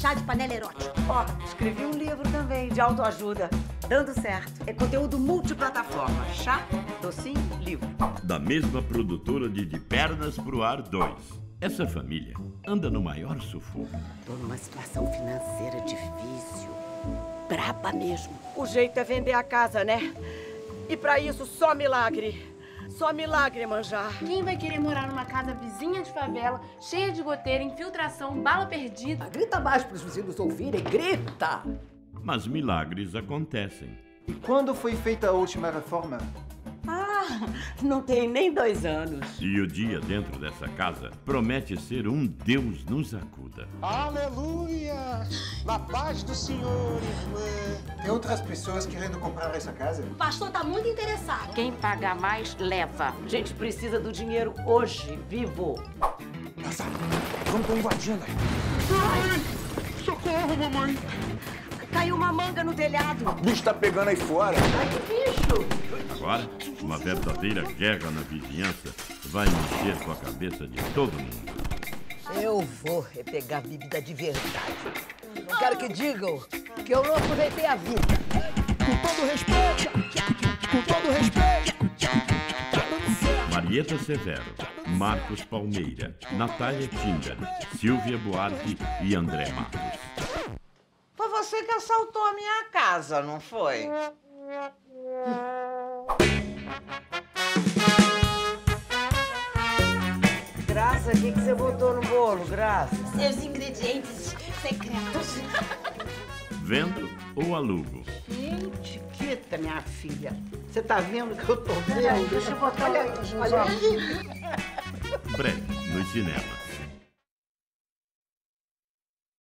chá de panela erótica. Ó, escrevi um livro também de autoajuda. Dando certo. É conteúdo multiplataforma. Chá, docinho, livro. Da mesma produtora de Pernas pro Ar 2. Essa família anda no maior sufoco. Tô numa situação financeira difícil. Braba mesmo. O jeito é vender a casa, né? E pra isso, só milagre. Só milagre, manjar. Quem vai querer morar numa casa vizinha de favela, cheia de goteira, infiltração, bala perdida? Grita mais pros vizinhos ouvirem, grita! Mas milagres acontecem. E quando foi feita a última reforma? Ah, não tem nem 2 anos. E o dia dentro dessa casa promete ser um Deus nos acuda. Aleluia! Na paz do Senhor, irmã. Tem outras pessoas querendo comprar essa casa? O pastor tá muito interessado. Quem pagar mais, leva. A gente precisa do dinheiro hoje, vivo. Nossa, vamos invadindo aí. Ai, socorro, mamãe. Caiu uma manga no telhado. O bicho tá pegando aí fora. Ai, que bicho! Agora, uma verdadeira guerra na vizinhança vai mexer com a cabeça de todo mundo. Eu vou pegar bebida de verdade. Não quero que digam que eu não aproveitei a vida. Com todo respeito, com todo respeito. Tá dando certo. Marieta Severo, Marcos Palmeira, Natália Tinder, Silvia Buarque e André Matos. Foi você que assaltou a minha casa, não foi? Graça, o que você botou no bolo, Graça? Seus ingredientes secretos. Vendo ou alugo? Gente, quieta, minha filha. Você tá vendo que eu tô vendo? Deixa eu botar Olha aí. Breve nos cinemas.